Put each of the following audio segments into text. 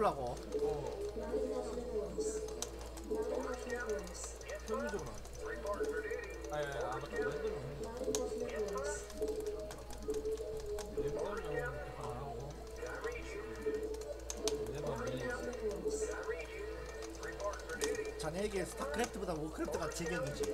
끄라고. 평균적으로 아니 아 맞다 랜덤용 하고 랜덤 자네에게 스타크래프트보다 워크래프트가 제격이지.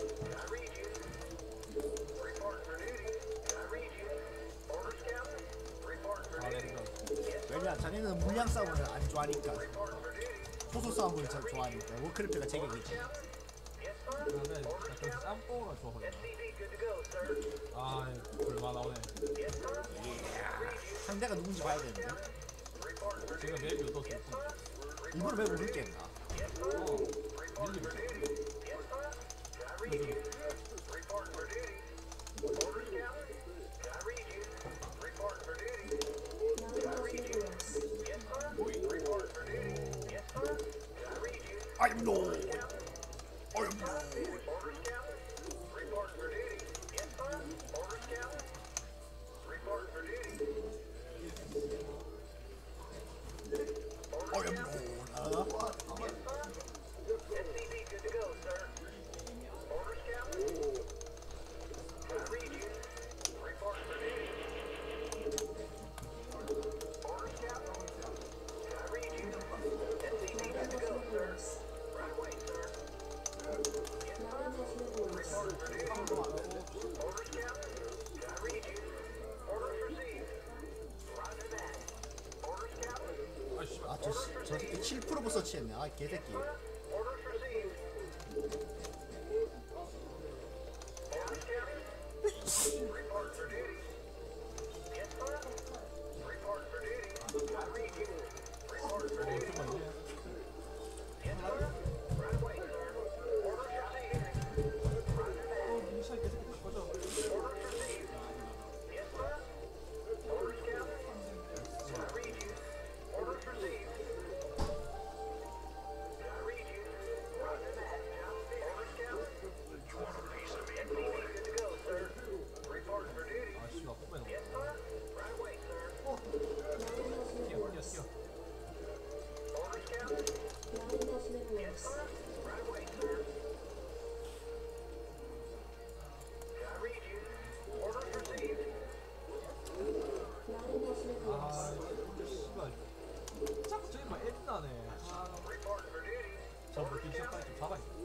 아 랜덤 왜냐, 자네는 물량 싸움을 안 좋아하니까. 소수 싸움을 잘 좋아하니까 워크래프트가 제격이지. 나는 약간 짬뽕을 좋아하거든. 아 불만 나오네. 상대가 누군지 봐야 되는데. 지금 맵이 어떻게 일부러 왜 모를 게 없나? 밀리고 I am Lord. I am Lord. I am Lord. 아, 저 새끼 7% 서치했네. 아, 개새끼. 자꾸 저기 막 애나네. 저 물기 시작하니 좀 잡아야 돼.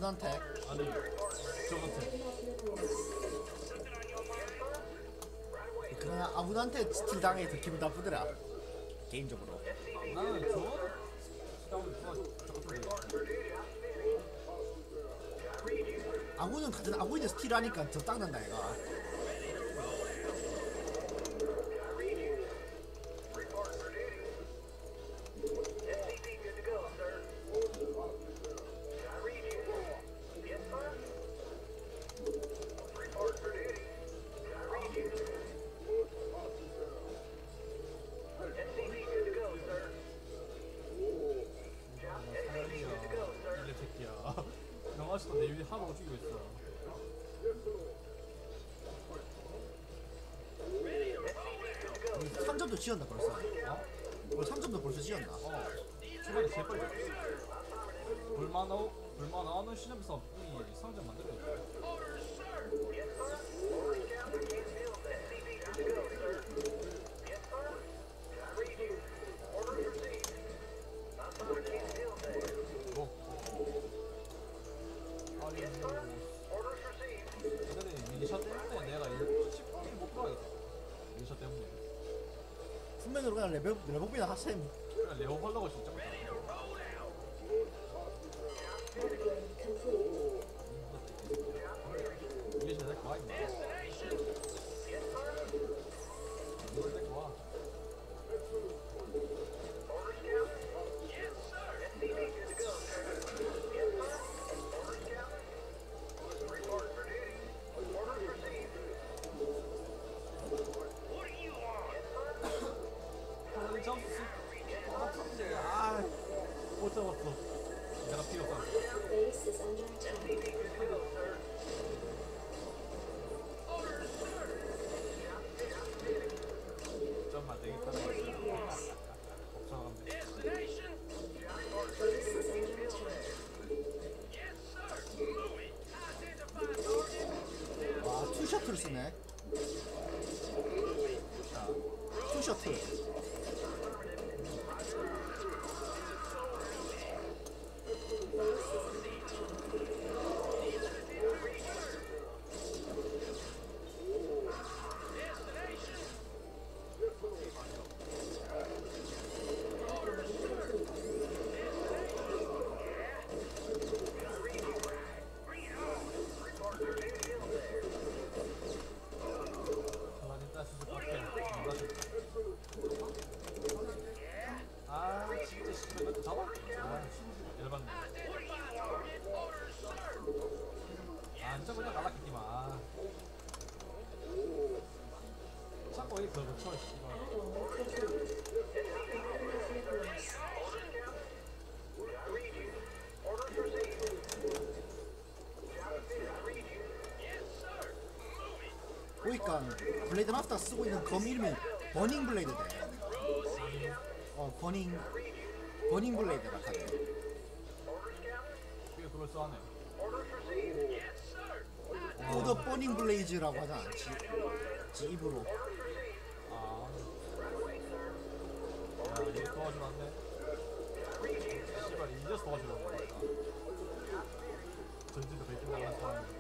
아군한테. 아니 저한테. 그러나 아군한테 스틸 당해 더 기분 나쁘더라. 개인적으로. 나는 저 아군은 같은 아군인데 스틸 하니까 더 닦는다 얘가. 일레 새끼야. 너 아직도 내 위에 하고 죽이고 있어. 우리 3점도 지었나 벌써. 어? 우리 3점도 벌써 지었나. 초반에 제발 불만 나오는 시점에서 이미 상점 만들어야 돼. 뭐? 아니 근데 미니샷 때문에 내가 10일 못 들어가겠어. 미니샷 때문에. 분명히 그냥 레벨업이나 하셈. 그냥 레오 하려고 진짜 못하네. 이게 제일 좋아 임마. 이게 제일 좋아. 점프. 아, 못 잡았어. 내가 필요 없어. Base is under attack. 점만 되겠다. 걱정하면 돼. Base is under attack. 와, 투셔틀 쓰네. 자, 투셔틀. 가만히 따스스 밖에 아 진짜 씨발 이것도 잡아? 아 열받네. 안 잡으냐 날라겠지만. 아. 자꾸 이 걸고 쳐 씨발. 보니까 블레이드 마스터 쓰고 있는 검 이름이 버닝 블레이드대. 버닝 블레이드라 하네. 그게 그걸 써하네. 오더 버닝 블레이즈라고 하잖아. 지 입으로. 아. 야 이제 도와주면 안 돼? 씨발 이제서 도와주려고 그러니까. 전진도 베낀 나가는 상황인데.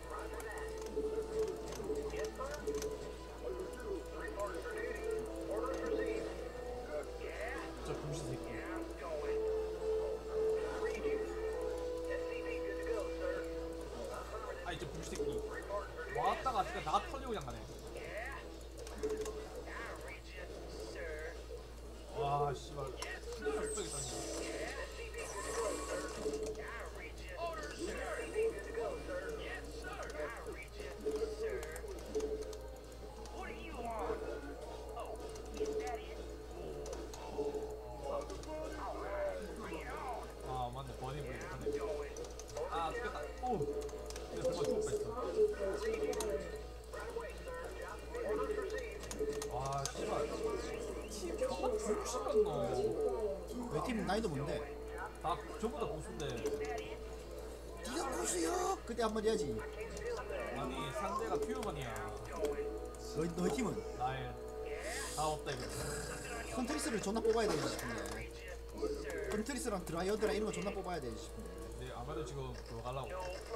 저 금시 새끼. 아이 저 금시 새끼. 왔다가 진짜 나가 털리고 그냥 가네. 와 씨발. 뚝배기 딴다. 아 맞네 버닝 블레이드 하네. 아 죽겠다. 오. 내가 정말 죽을 뻔했어. 와 씨발. 팀 저거 부시겠노. 왜 팀 나이도 뭔데? 다 전부 다 고수인데. 네가 고수요. 그때 한마디 해야지. 아니 상대가 퓨어만이야. 너희 팀은 나의 다 없다 이거. 컨트리스를 존나 뽑아야 되지 싶은데. 컨트리스랑 드라이어드랑 이런 거 존나 뽑아야 되지 싶은데. 내 안 아마도 지금 그거 가려고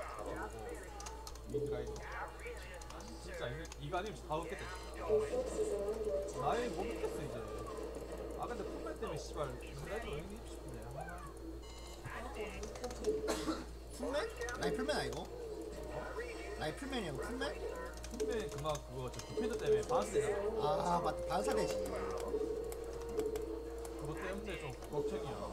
미드라이더 진짜 이거 아니면 다 얻겠다 진짜. Your forces are under attack. 나이 못 믿겠어 이제. 아 근데 품말 때문에 씨발 미드라이더 왜 입고 싶은데. Add-on complete. 풀맨? 라이플맨 아니고? 라이플맨이고 풀맨? 품에 그만 그거 저 디펜더 때문에 바스 되잖아. 아 맞다 반사되지. 그것 때문에 좀 걱정이야.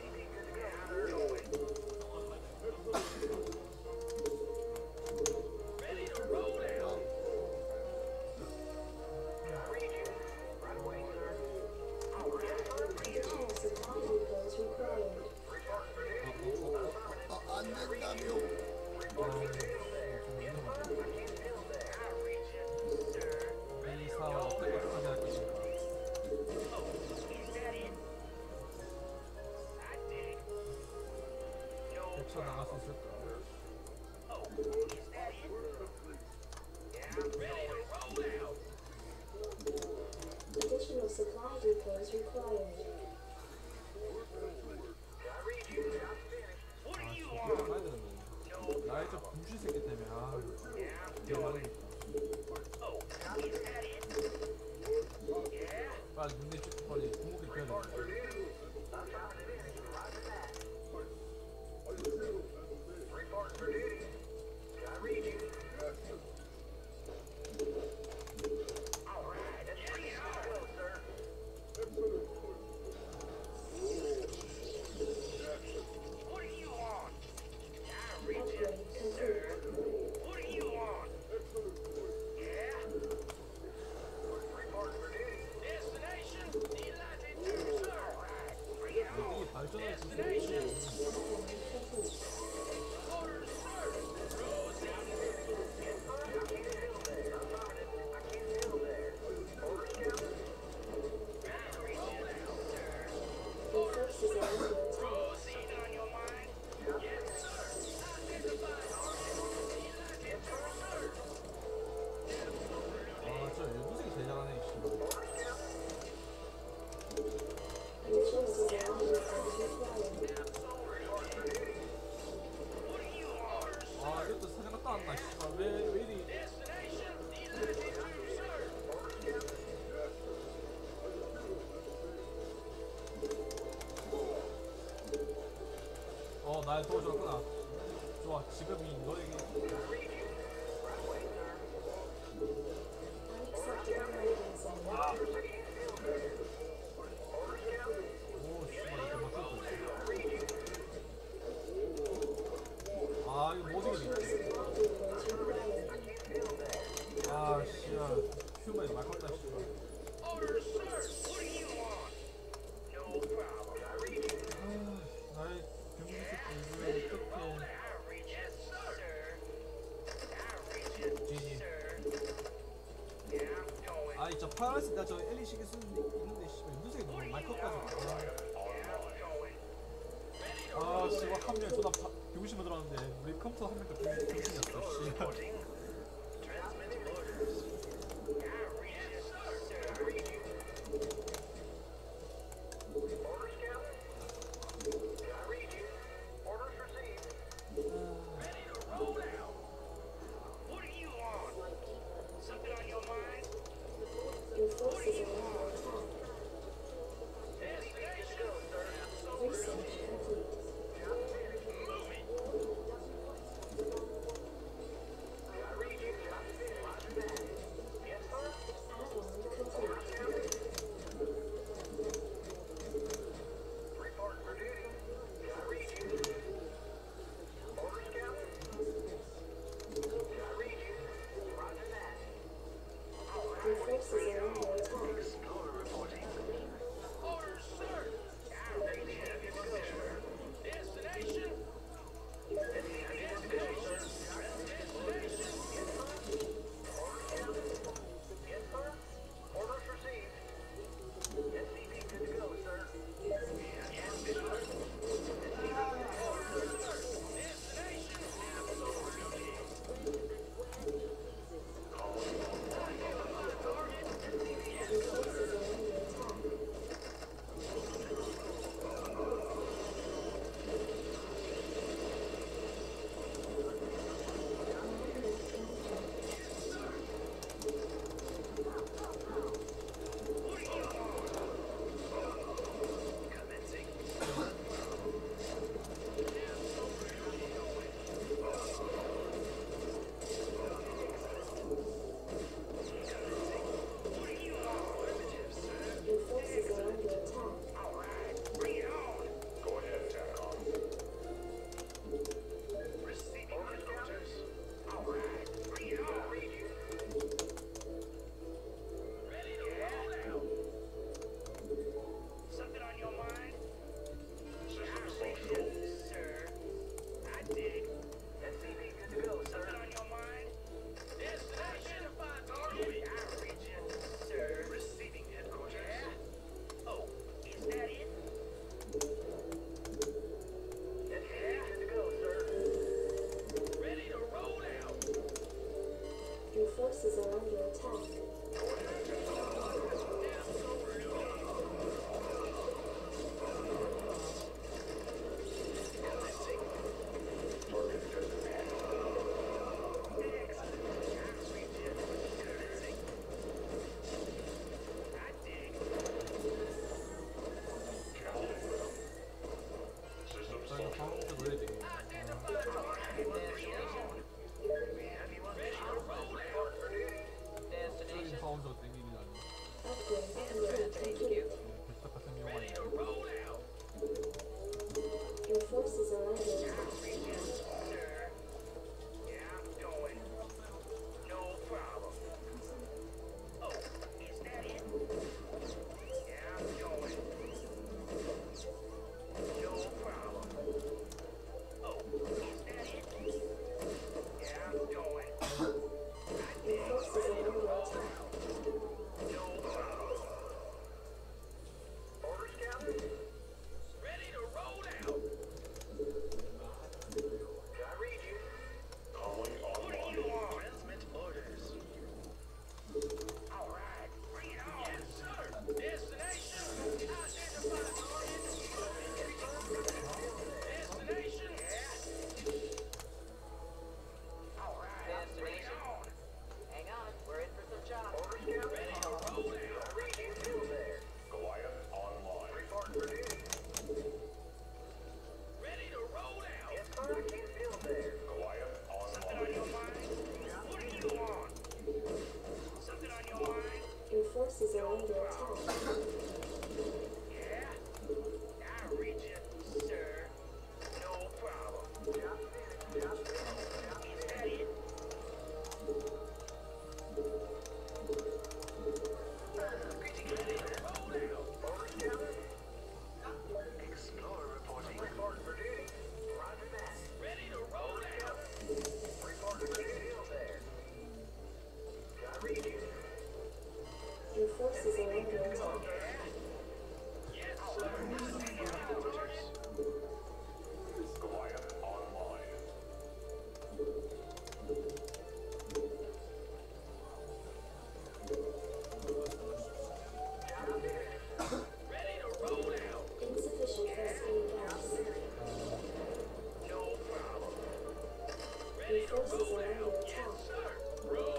Air supply depots required. 안 된다며. 이 사업 어떻게 할 것인가. 대처 나갈 수 있을까? Additional supply depots required. 아, 진짜 가야 되는데. 나의 저 분실 새끼 때문에 아, 대박이겠다. 빨리 눈에 찍고 빨리 구멍이 껴야 돼. Upgrade complete. 이 발전할 수 있어. Upgrade complete. Your forces are under attack. 아, 저 연두색이 제일 잘하네, 씨발. Your forces are under attack required. 아, 이것도 사진 갔다 왔나, 씨발. 왜 이리. 날 도와줬구나. 좋아, 지금이 너에게. Unacceptable landing zone. 오, 씨발, 이렇게 막혔다. 아, 이거 못 Additional 이기네. supply depots required. 아, 씨발. 휴먼이 막혔다, 씨발. 나의 병신 새끼, 왜 어떡해. 지지. 아이, 저 파란색, 나 저 엘리 시계 있는데, 씨발, 윤두색이 너무 많이 컸가지고. 아, 씨발, 한 명이 존나 병신만 들어왔는데, 우리 컴퓨터 한 명도 병신이었어, 씨발. Your forces are under attack. Research complete. are under attack. Your forces are under attack. Insufficient phosphine gas. Your forces are under attack.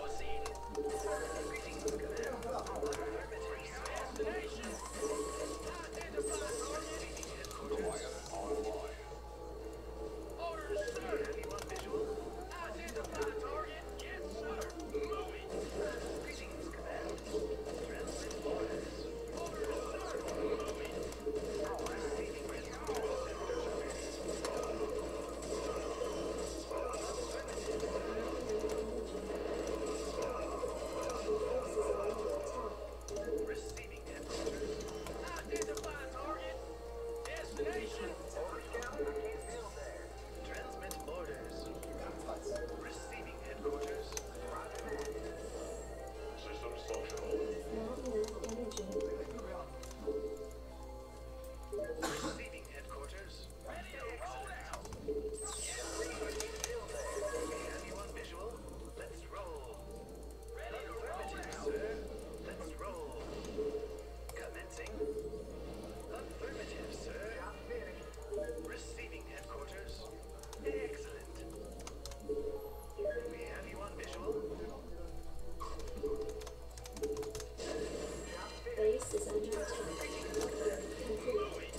Base is under attack. Complete.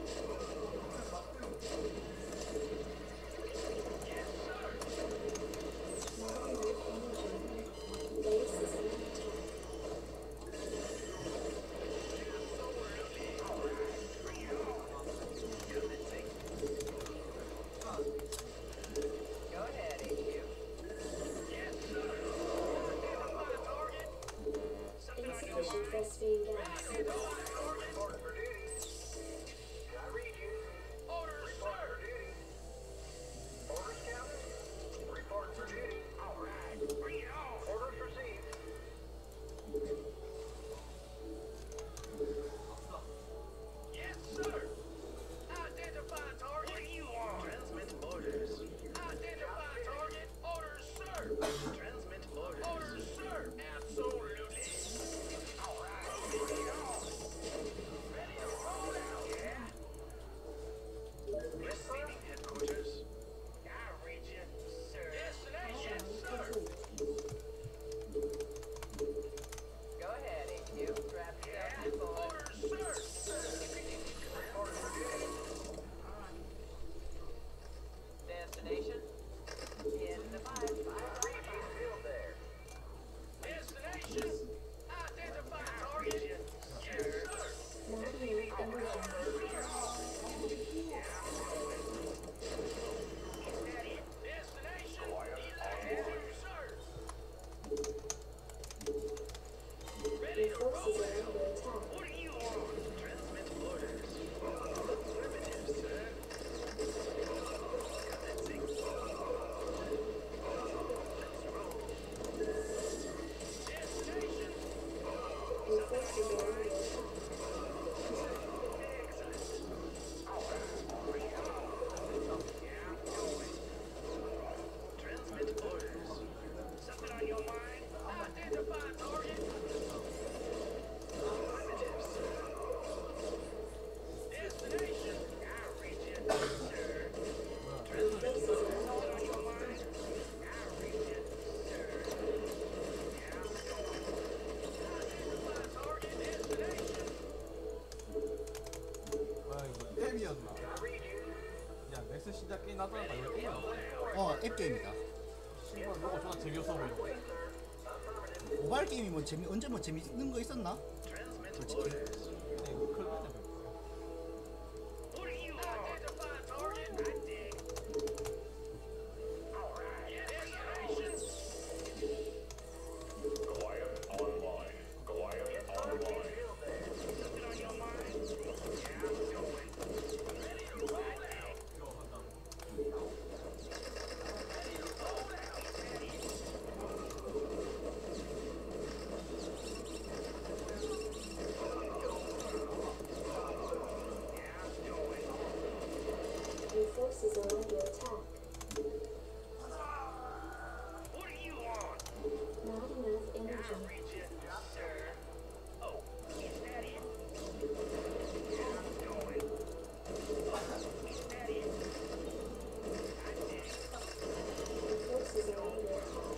Base is under attack. Insufficient phosphine gas. 시작 게임 나타났다. 이거 게임 앱게임이다. 신발 로고 존나 재미없어 보이네. 모바일 게임이 뭐 언제 뭐 재밌는 거 있었나? 솔직히. 근데 이거 클 때문에 Your forces are under attack. Not enough energy. Your forces are under attack.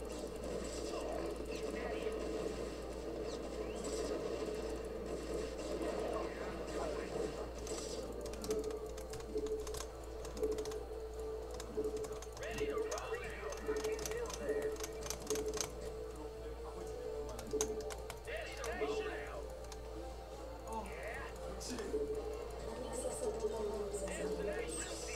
Inaccessible lines.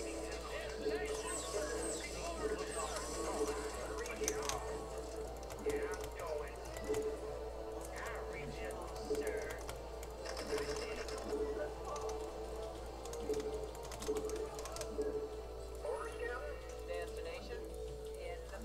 Destination in the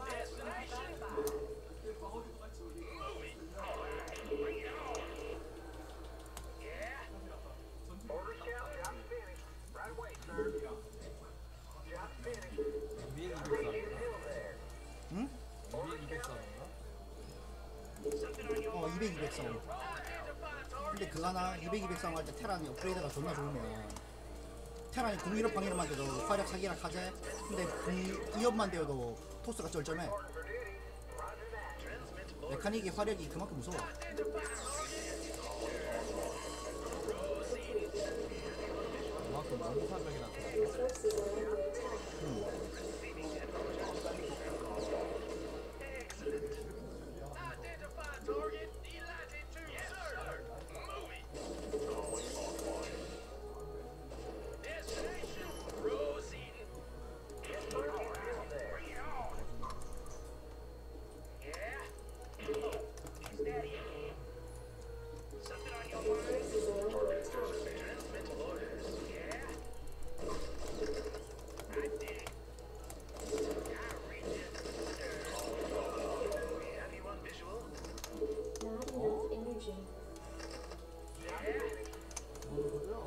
위에 200 응? 위에 200 사는가? 200, 200 싸움. 근데 그거 하나 200, 200 싸움 할 때 테란이 업그레이드가 존나 좋으면 테란이 공 1업 방 1업만 돼도 화력 사기랑 카제. 근데 공 2업만 되어도 토스가 쩔쩔매. 메카닉의 화력이 그만큼 무서워. 그만큼 너무 사명이나 Your forces are under attack. Your forces are under attack. Not enough energy. 뭔 소리야?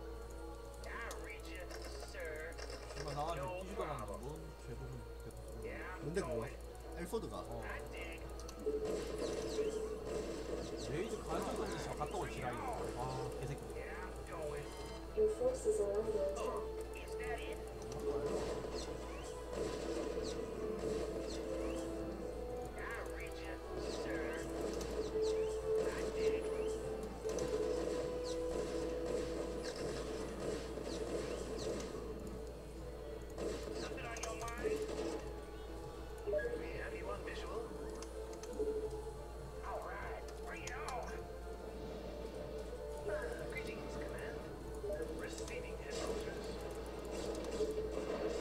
씨발 나한테 끼지도 않았는데 뭔 죄도는 됐어. 뭔데 그거? 엘포드가. 레이즈 가져가는 씨 갔다 올 지라이. 아 개새끼. Your forces are under attack. Receiving head soldiers.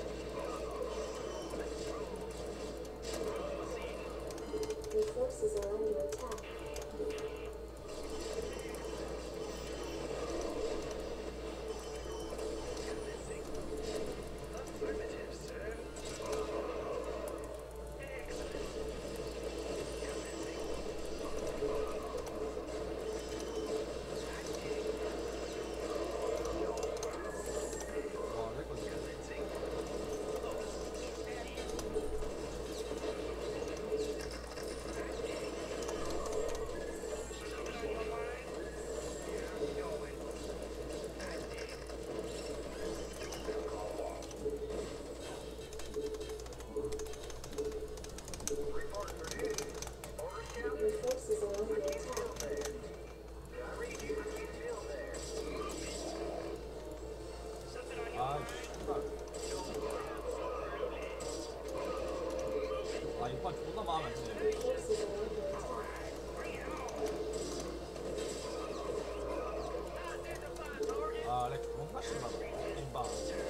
말에 존나 심하다. 인방.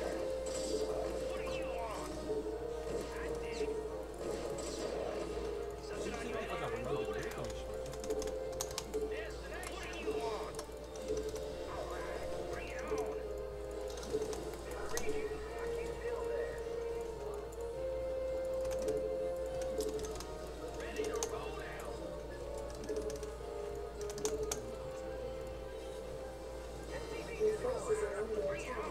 CCTV까지 안 만들어도 왜 이렇게 심하지? Your forces are under attack.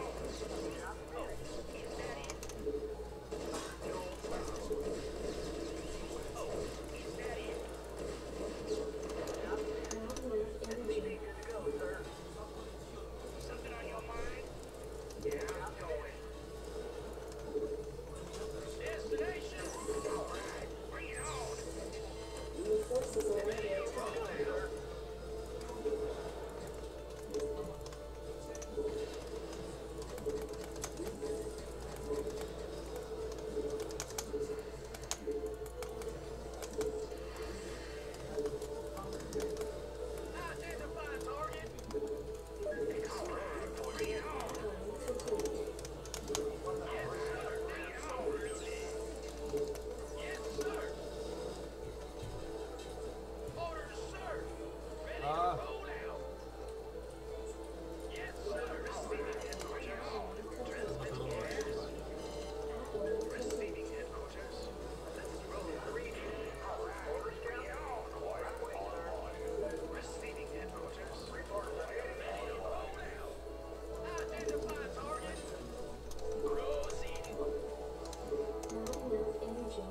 Not enough energy. Your forces are under attack. 아, Not enough energy.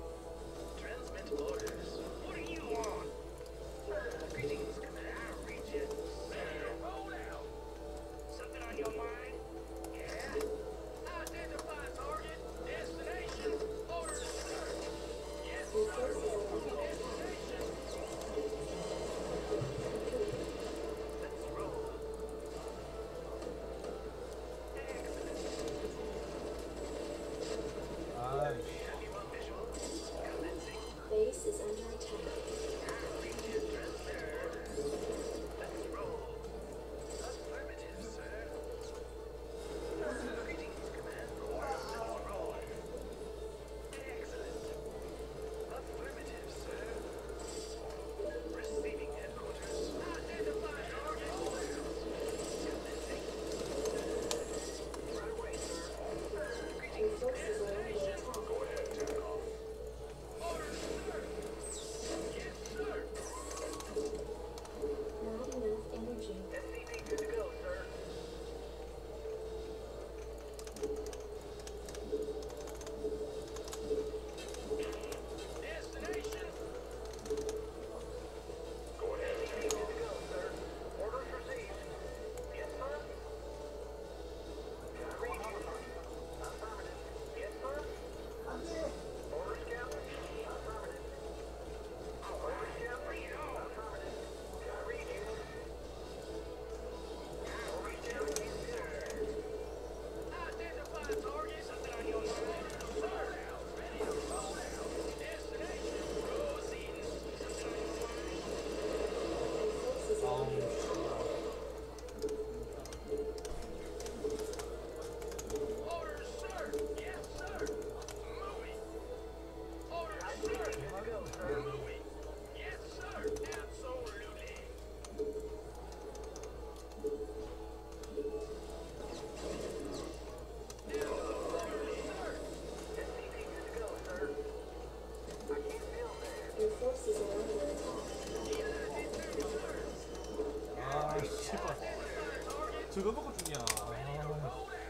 Your forces are under attack. 아이씨. Base is under attack. Your forces are under attack. Not enough energy. Your forces are under attack. Your forces are under attack. 아, 씨발. 저거 먹고 죽냐. 아.